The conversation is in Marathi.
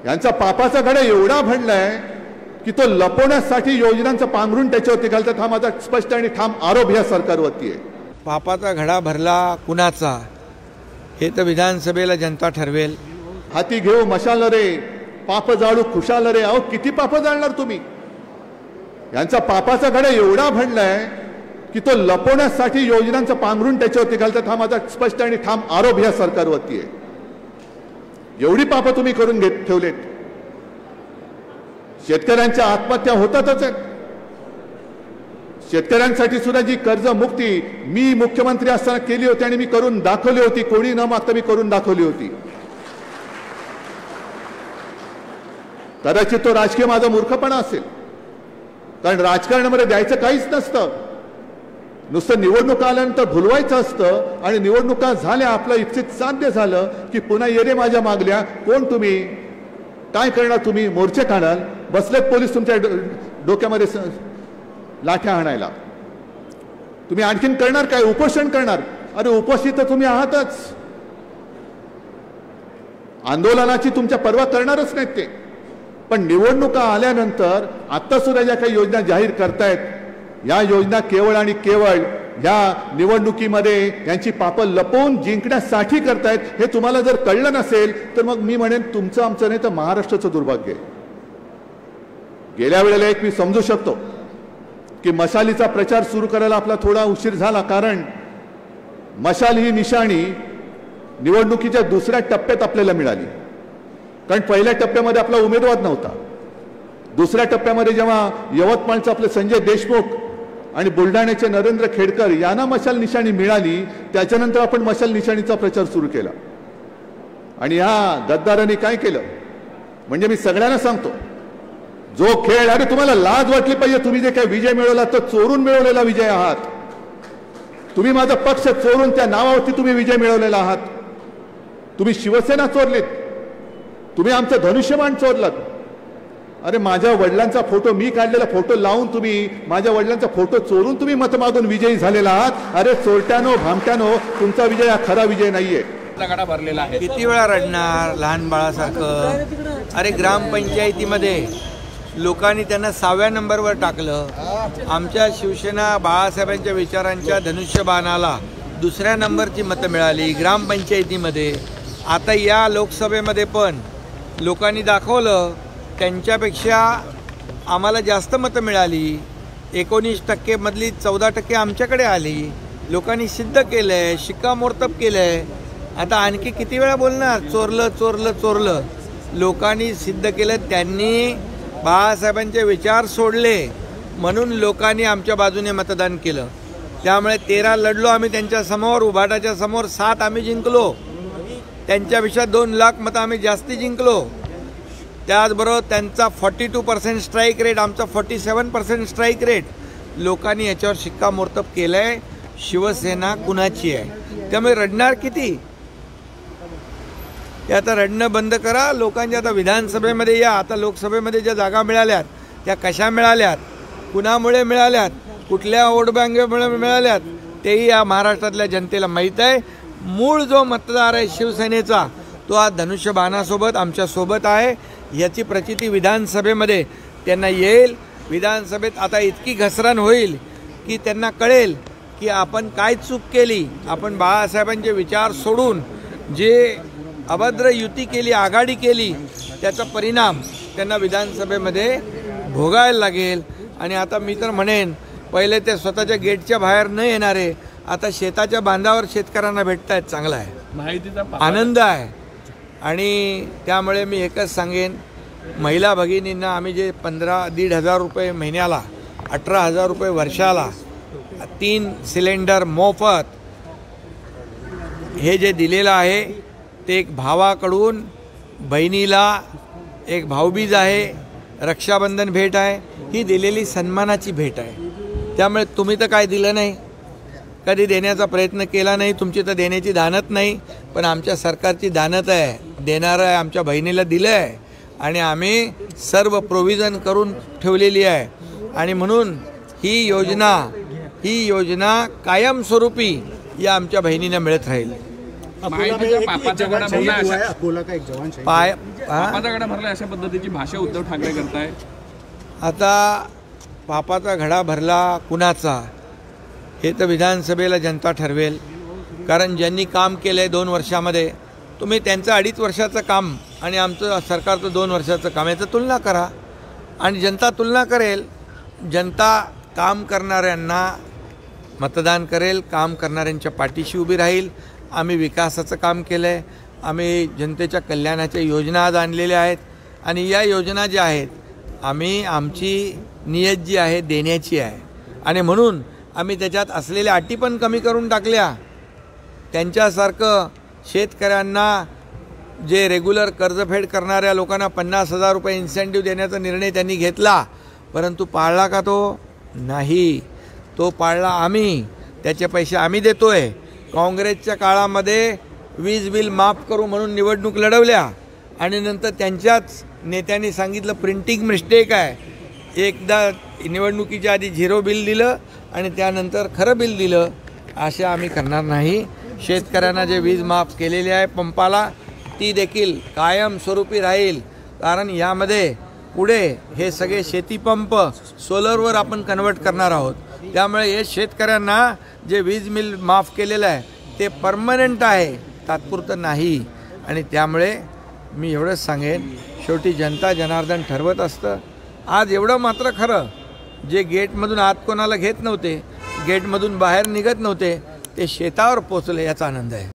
यांचा पापाचा घडा एवढा भरलाय की तो लपवण्यासाठी योजनांचं पांघरून त्याच्यावरती घालतात। हा माझा स्पष्ट आणि ठाम आरोप या सरकारवरती आहे। पापाचा घडा भरला कुणाचा हे तर विधानसभेला जनता ठरवेल। हाती घेऊ मशाल रे पाप जाळू खुशाल रे। अहो किती पाप जाळणार तुम्ही? यांचा पापाचा घडा एवढा भरलाय की तो लपवण्यासाठी योजनांचं पांघरून त्याच्यावरती घालतात। हा माझा स्पष्ट आणि ठाम आरोप या सरकारवरती आहे। एवढी पाप तुम्ही करून ठेवलेत। शेतकऱ्यांच्या आत्महत्या होतातच आहेत। शेतकऱ्यांसाठी सुद्धा जी कर्जमुक्ती मी मुख्यमंत्री असताना केली होती आणि मी करून दाखवली होती, कोणी न मागता मी करून दाखवली होती। कदाचित तो राजकीय माझा मूर्खपणा असेल, कारण राजकारणामध्ये द्यायचं काहीच नसतं, नुसतं निवडणुका आल्यानंतर भुलवायचं असतं आणि निवडणुका झाल्या आपलं इच्छित साध्य झालं की पुन्हा येरे माझ्या मागल्या। कोण तुम्ही? काय करणार तुम्ही? मोर्चे काढाल, बसलेत पोलीस तुमच्या डोक्यामध्ये लाठ्या हाणायला। तुम्ही आणखीन करणार काय? उपोषण करणार? अरे उपोषित तर तुम्ही आहातच। आंदोलनाची तुमच्या पर्वा करणारच नाहीत ते, पण निवडणुका आल्यानंतर आता सुद्धा ज्या काही योजना जाहीर करतायत, या योजना केवळ आणि केवळ या निवडणुकीमध्ये यांची पापं लपवून जिंकण्यासाठी करतायत। हे तुम्हाला जर कळलं नसेल तर मग मी म्हणेन तुमचं आमचं नाही तर महाराष्ट्राचं दुर्भाग्य आहे। गेल्या वेळेला एक मी समजू शकतो की मशालीचा प्रचार सुरू करायला आपला थोडा उशीर झाला, कारण मशाल ही निशाणी निवडणुकीच्या दुसऱ्या टप्प्यात आपल्याला मिळाली। कारण पहिल्या टप्प्यामध्ये आपला उमेदवार नव्हता। दुसऱ्या टप्प्यामध्ये जेव्हा यवतमाळचे आपले संजय देशमुख आणि बुलढाण्याचे नरेंद्र खेडकर यांना मशाल निशाणी मिळाली, त्याच्यानंतर आपण मशाल निशाणीचा प्रचार सुरू केला। आणि ह्या गद्दारांनी काय केलं म्हणजे मी सगळ्यांना सांगतो, जो खेळ, अरे तुम्हाला लाज वाटली पाहिजे। तुम्ही जे काही विजय मिळवला तो चोरून मिळवलेला विजय आहात। तुम्ही माझा पक्ष चोरून त्या नावावरती तुम्ही विजय मिळवलेला आहात। तुम्ही शिवसेना चोरलीत, तुम्ही आमचं धनुष्यबाण चोरलात। अरे माझ्या वडिलांचा फोटो, मी काढलेला फोटो लावून तुम्ही माझ्या वडिलांचा फोटो चोरून तुम्ही मत मागून विजयी झालेला आहात। अरे चोरट्यानो भामट्यानो, तुमचा विजय हा खरा विजय नाहीये। भरलेला आहे। किती वेळा रडणार लहान बाळासारखं? अरे ग्रामपंचायतीमध्ये लोकांनी त्यांना 6व्या नंबरवर टाकलं। आमच्या शिवसेना बाळासाहेबांच्या विचारांच्या धनुष्यबाणाला 2ऱ्या नंबरची मतं मिळाली ग्रामपंचायतीमध्ये। आता या लोकसभेमध्ये पण लोकांनी दाखवलं त्यांच्यापेक्षा आम्हाला जास्त मतं मिळाली। 19% मधली 14% आमच्याकडे आली। लोकांनी सिद्ध केलंय, शिक्कामोर्तब केलंय। आता आणखी किती वेळा बोलणार चोरलं चोरलं चोरलं? लोकांनी सिद्ध केलं, त्यांनी बाळासाहेबांचे विचार सोडले म्हणून लोकांनी आमच्या बाजूने मतदान केलं। त्यामुळे 13 लढलो आम्ही त्यांच्या समोर, उभाटाच्या समोर 7 आम्ही जिंकलो। त्यांच्यापेक्षा 2 लाख मतं आम्ही जास्ती जिंकलो। त्याचबरोबर त्यांचा 42% स्ट्राईक रेट, आमचा 47% स्ट्राईक रेट। लोकांनी याच्यावर शिक्कामोर्तब केलंय, शिवसेना कुणाची आहे। त्यामुळे रडणार किती? ते आता रडणं बंद करा। लोकांच्या आता विधानसभेमध्ये या। आता लोकसभेमध्ये ज्या जागा मिळाल्यात त्या कशा मिळाल्यात, कुणामुळे मिळाल्यात, कुठल्या वोट बँकेमुळे मिळाल्यात, तेही या महाराष्ट्रातल्या जनतेला माहीत आहे। मूळ जो मतदार आहे शिवसेनेचा, तो आज धनुष्यबाणासोबत आमच्यासोबत आहे। याची प्रचिती विधानसभेमध्ये त्यांना येईल। विधानसभेत आता इतकी घसरण होईल की त्यांना कळेल की आपण काय चूक केली। आपण बाळासाहेबांचे विचार सोडून जे अभद्र युती केली, आघाडी केली, त्याचा परिणाम त्यांना विधानसभेमध्ये भोगायला लागेल। आणि आता मी तर म्हणेन, पहिले ते स्वतःच्या गेटच्या बाहेर न येणारे आता शेताच्या बांधावर शेतकऱ्यांना भेटतायत। चांगला आहे, माहितीचा आनंद आहे। आणि त्यामुळे मी एकच सांगेन, महिला भगिनींना आम्ही जे 15,500 रुपये महिन्याला, 18,000 रुपये वर्षाला, 3 सिलेंडर मोफत हे जे दिलेलं आहे, ते एक भावाकडून बहिणीला एक भाऊबीज आहे, रक्षाबंधन भेट आहे, ही दिलेली सन्मानाची भेट आहे। त्यामुळे तुम्ही तर काय दिलं नाही, कधी देण्याचा प्रयत्न केला नाही, तुमची तर देण्याची दानत नाही, पण आमच्या सरकारची दानत आहे, देणारं आहे, आमच्या बहिणीला दिलं आहे आणि आम्ही सर्व प्रोव्हिजन करून ठेवलेली आहे। आणि म्हणून ही योजना कायमस्वरूपी या आमच्या बहिणींना मिळत राहील। महायुतीचा पापाचा गडा भरला अशा अकोला का एक जवान शहीद पाय पापाचा गडा भरला अशा पद्धतीची भाषा उद्धव ठाकरे करताय. आता पापाचा घडा भरला कुणाचा हे तर विधानसभेला जनता ठरवेल. कारण ज्यांनी काम केलं आहे 2 वर्षामध्ये, तुम्ही त्यांचं 2.5 वर्षाचं काम आणि आमचं सरकारचं 2 वर्षाचं काम याचं तुलना करा आणि जनता तुलना करेल. जनता काम करणाऱ्यांना मतदान करेल, काम करणाऱ्यांच्या पाठीशी उभी राहील. आम्ही विकासाचं काम केलं आहे, आम्ही जनतेच्या कल्याणाच्या योजना आज आणलेल्या आहेत आणि या योजना ज्या आहेत आम्ही आमची नियत जी आहे देण्याची आहे आणि म्हणून आम्ही त्याच्यात असलेल्या अटी पण कमी करून टाकल्या. त्यांच्यासारखं शेतकऱ्यांना जे रेग्युलर कर्जफेड करणाऱ्या लोकांना 50,000 रुपये इन्सेंटिव्ह देण्याचा निर्णय त्यांनी घेतला, परंतु पाळला का तो? नाही. तो पाळला आम्ही, त्याचे पैसे आम्ही देतो आहे. काँग्रेसच्या काळामध्ये वीज बिल माफ करू म्हणून निवडणूक लढवल्या आणि नंतर त्यांच्याच नेत्यांनी सांगितलं प्रिंटिंग मिस्टेक आहे. एकदा निवडणुकीच्या आधी 0 बिल दिलं आणि त्यानंतर खरं बिल दिलं. अशा आम्ही करणार नाही. शेतकऱ्यांना जे वीज माफ केलेली आहे पंपाला ती देखील कायमस्वरूपी राहील. कारण यामध्ये पुढे हे सगळे शेतीपंप सोलरवर आपण कन्वर्ट करणार आहोत. त्यामुळे हे शेतकऱ्यांना जे वीज बिल माफ केलेलं आहे ते परमनंट आहे, तात्पुरतं नाही. आणि त्यामुळे मी एवढंच सांगेन, शेवटी जनता जनार्दन ठरवत असतं. आज एवढं मात्र खरं, जे गेटमधून आत कोणाला घेत नव्हते, गेटमधून बाहेर निघत नव्हते, ते शेतावर पोचले याचा आनंद आहे.